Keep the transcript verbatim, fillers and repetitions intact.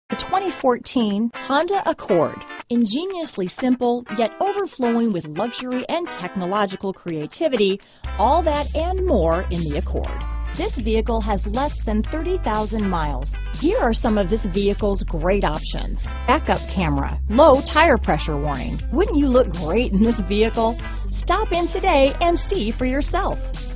The twenty fourteen Honda Accord. Ingeniously simple, yet overflowing with luxury and technological creativity, all that and more in the Accord. This vehicle has less than thirty thousand miles. Here are some of this vehicle's great options: backup camera, low tire pressure warning. Wouldn't you look great in this vehicle? Stop in today and see for yourself.